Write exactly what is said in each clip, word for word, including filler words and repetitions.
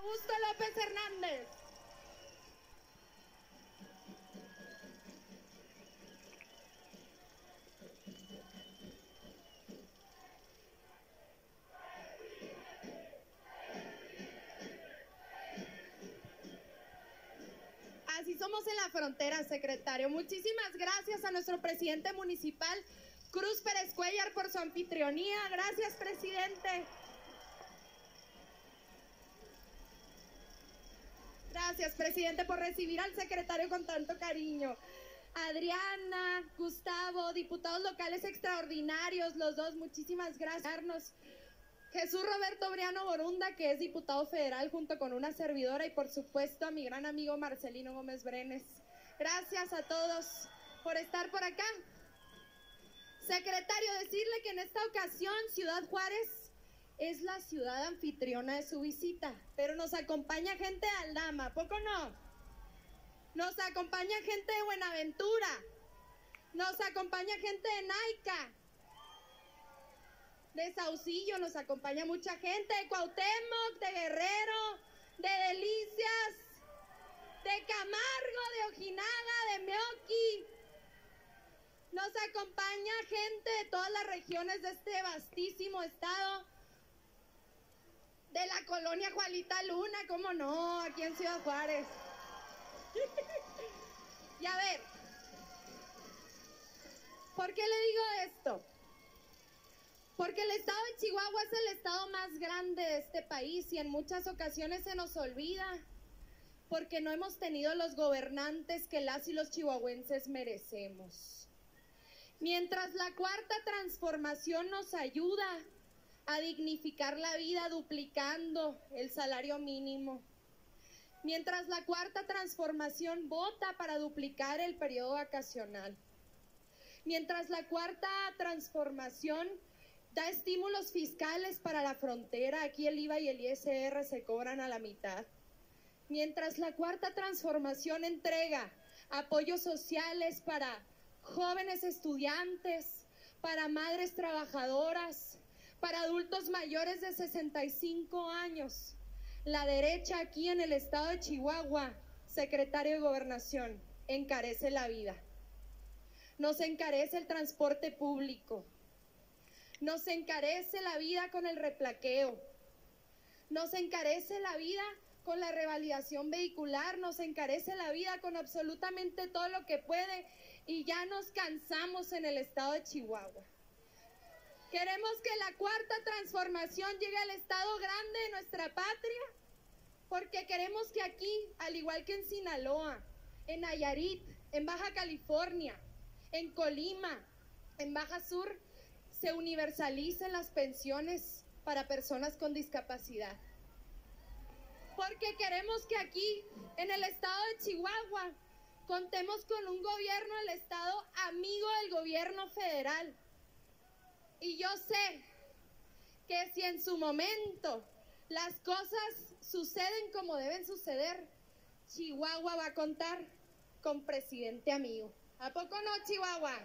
Augusto López Hernández. Así somos en la frontera, secretario. Muchísimas gracias a nuestro presidente municipal, Cruz Pérez Cuellar, por su anfitrionía. Gracias, presidente. Gracias, presidente, por recibir al secretario con tanto cariño. Adriana, Gustavo, diputados locales extraordinarios, los dos, muchísimas gracias. Jesús Roberto Briano Borunda, que es diputado federal junto con una servidora, y por supuesto a mi gran amigo Marcelino Gómez Brenes. Gracias a todos por estar por acá. Secretario, decirle que en esta ocasión Ciudad Juárez es la ciudad anfitriona de su visita, pero nos acompaña gente de Aldama, ¿a poco no? Nos acompaña gente de Buenaventura, nos acompaña gente de Naica, de Saucillo, nos acompaña mucha gente, de Cuauhtémoc, de Guerrero, de Delicias, de Camargo, de Ojinaga, de Meoqui. Nos acompaña gente de todas las regiones de este vastísimo estado, de la colonia Juanita Luna, cómo no, aquí en Ciudad Juárez. Y a ver, ¿por qué le digo esto? Porque el estado de Chihuahua es el estado más grande de este país y en muchas ocasiones se nos olvida porque no hemos tenido los gobernantes que las y los chihuahuenses merecemos. Mientras la cuarta transformación nos ayuda a dignificar la vida duplicando el salario mínimo, mientras la cuarta transformación vota para duplicar el periodo vacacional, mientras la cuarta transformación da estímulos fiscales para la frontera, aquí el I V A y el I S R se cobran a la mitad, mientras la cuarta transformación entrega apoyos sociales para jóvenes estudiantes, para madres trabajadoras, para adultos mayores de sesenta y cinco años, la derecha aquí en el estado de Chihuahua, secretario de Gobernación, encarece la vida. Nos encarece el transporte público, nos encarece la vida con el replaqueo, nos encarece la vida con la revalidación vehicular, nos encarece la vida con absolutamente todo lo que puede y ya nos cansamos en el estado de Chihuahua. Queremos que la cuarta transformación llegue al estado grande de nuestra patria, porque queremos que aquí, al igual que en Sinaloa, en Nayarit, en Baja California, en Colima, en Baja Sur, se universalicen las pensiones para personas con discapacidad. Porque queremos que aquí, en el estado de Chihuahua, contemos con un gobierno del estado amigo del gobierno federal. Y yo sé que si en su momento las cosas suceden como deben suceder, Chihuahua va a contar con presidente amigo. ¿A poco no, Chihuahua?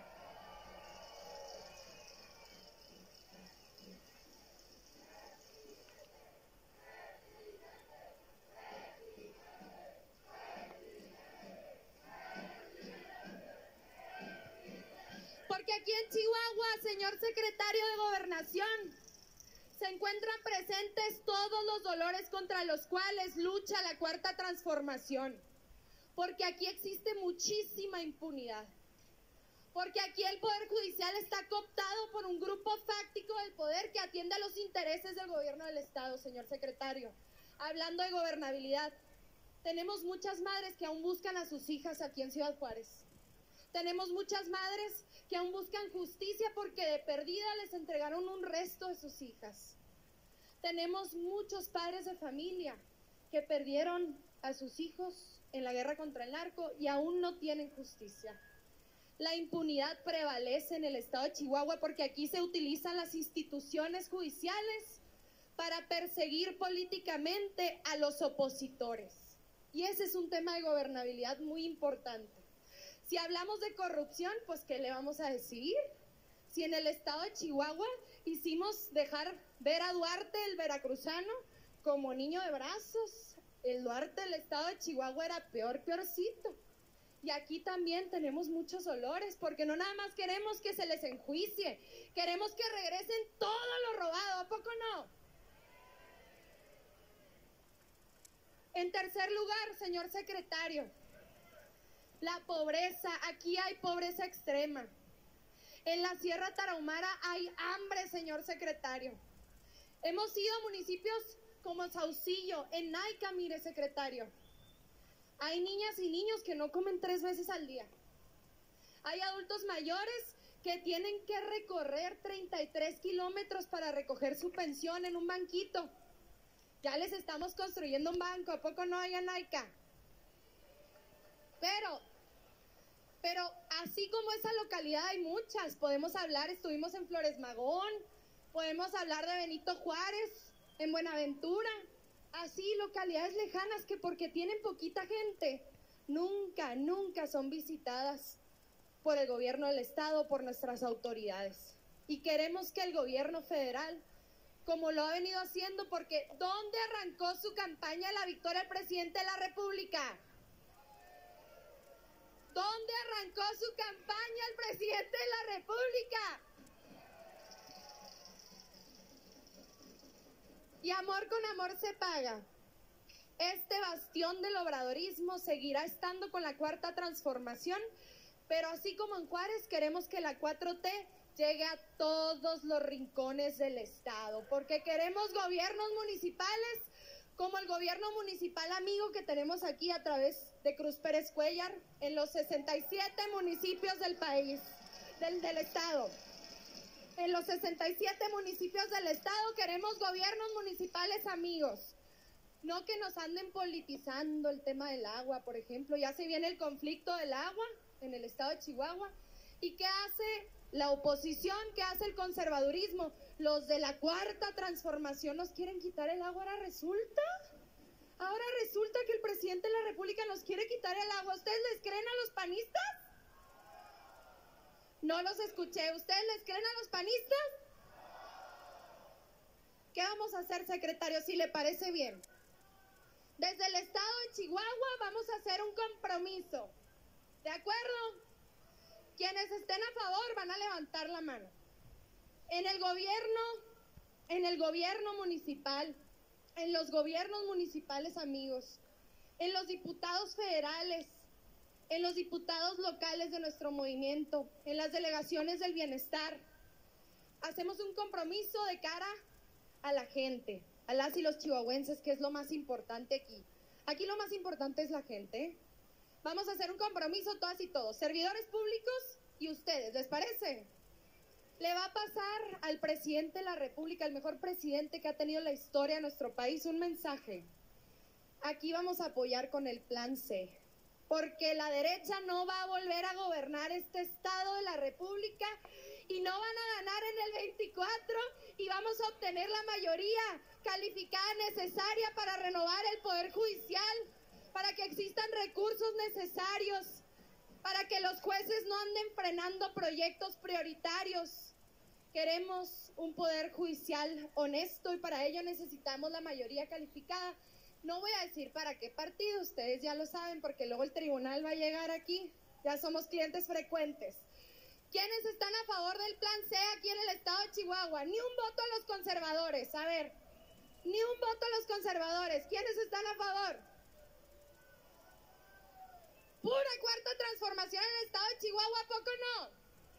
Porque aquí en Chihuahua, señor secretario de Gobernación, se encuentran presentes todos los dolores contra los cuales lucha la cuarta transformación. Porque aquí existe muchísima impunidad. Porque aquí el Poder Judicial está cooptado por un grupo fáctico del poder que atiende a los intereses del gobierno del estado, señor secretario. Hablando de gobernabilidad, tenemos muchas madres que aún buscan a sus hijas aquí en Ciudad Juárez. Tenemos muchas madres que aún buscan justicia porque de perdida les entregaron un resto de sus hijas. Tenemos muchos padres de familia que perdieron a sus hijos en la guerra contra el narco y aún no tienen justicia. La impunidad prevalece en el estado de Chihuahua porque aquí se utilizan las instituciones judiciales para perseguir políticamente a los opositores. Y ese es un tema de gobernabilidad muy importante. Si hablamos de corrupción, pues ¿qué le vamos a decir? Si en el estado de Chihuahua hicimos dejar ver a Duarte, el veracruzano, como niño de brazos. El Duarte del estado de Chihuahua era peor, peorcito. Y aquí también tenemos muchos olores, porque no nada más queremos que se les enjuicie, queremos que regresen todo lo robado, ¿a poco no? En tercer lugar, señor secretario, la pobreza. Aquí hay pobreza extrema. En la Sierra Tarahumara hay hambre, señor secretario. Hemos ido a municipios como Saucillo, en Naica, mire, secretario. Hay niñas y niños que no comen tres veces al día. Hay adultos mayores que tienen que recorrer treinta y tres kilómetros para recoger su pensión en un banquito. Ya les estamos construyendo un banco, ¿a poco no hay en Naica? Pero, pero así como esa localidad hay muchas. Podemos hablar, estuvimos en Flores Magón, podemos hablar de Benito Juárez, en Buenaventura. Así, localidades lejanas que porque tienen poquita gente, nunca, nunca son visitadas por el gobierno del estado, por nuestras autoridades. Y queremos que el gobierno federal, como lo ha venido haciendo, porque ¿dónde arrancó su campaña la victoria del presidente de la República? ¿Dónde arrancó su campaña el presidente de la República? Y amor con amor se paga. Este bastión del obradorismo seguirá estando con la Cuarta Transformación, pero así como en Juárez queremos que la cuatro T llegue a todos los rincones del estado, porque queremos gobiernos municipales como el gobierno municipal amigo que tenemos aquí a través de Cruz Pérez Cuellar en los sesenta y siete municipios del país, del, del estado. En los sesenta y siete municipios del estado queremos gobiernos municipales amigos. No que nos anden politizando el tema del agua, por ejemplo. Ya se viene el conflicto del agua en el estado de Chihuahua. ¿Y qué hace la oposición? ¿Qué hace el conservadurismo? Los de la Cuarta Transformación nos quieren quitar el agua. Ahora resulta, ahora resulta que el presidente de la República nos quiere quitar el agua. ¿Ustedes les creen a los panistas? No los escuché. ¿Ustedes les creen a los panistas? ¿Qué vamos a hacer, secretario, si le parece bien? Desde el estado de Chihuahua vamos a hacer un compromiso. ¿De acuerdo? Quienes estén a favor van a levantar la mano. En el gobierno, en el gobierno municipal, en los gobiernos municipales amigos, en los diputados federales, en los diputados locales de nuestro movimiento, en las delegaciones del bienestar. Hacemos un compromiso de cara a la gente, a las y los chihuahuenses, que es lo más importante aquí. Aquí lo más importante es la gente, ¿eh? Vamos a hacer un compromiso todas y todos, servidores públicos y ustedes, ¿les parece? Le va a pasar al presidente de la República, el mejor presidente que ha tenido la historia de nuestro país, un mensaje. Aquí vamos a apoyar con el plan C. Porque la derecha no va a volver a gobernar este estado de la República y no van a ganar en el veinticuatro y vamos a obtener la mayoría calificada necesaria para renovar el Poder Judicial, para que existan recursos necesarios, para que los jueces no anden frenando proyectos prioritarios. Queremos un Poder Judicial honesto y para ello necesitamos la mayoría calificada. No voy a decir para qué partido, ustedes ya lo saben, porque luego el tribunal va a llegar aquí. Ya somos clientes frecuentes. ¿Quiénes están a favor del plan C aquí en el estado de Chihuahua? Ni un voto a los conservadores. A ver, ni un voto a los conservadores. ¿Quiénes están a favor? Pura Cuarta Transformación en el estado de Chihuahua, ¿a poco no?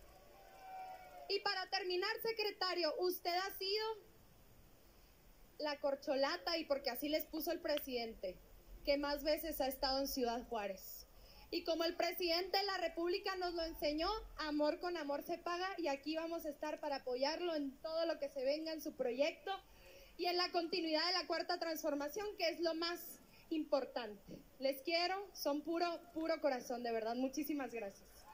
Y para terminar, secretario, usted ha sido la corcholata, y porque así les puso el presidente, que más veces ha estado en Ciudad Juárez. Y como el presidente de la República nos lo enseñó, amor con amor se paga, y aquí vamos a estar para apoyarlo en todo lo que se venga en su proyecto y en la continuidad de la Cuarta Transformación, que es lo más importante. Les quiero, son puro, puro corazón, de verdad. Muchísimas gracias.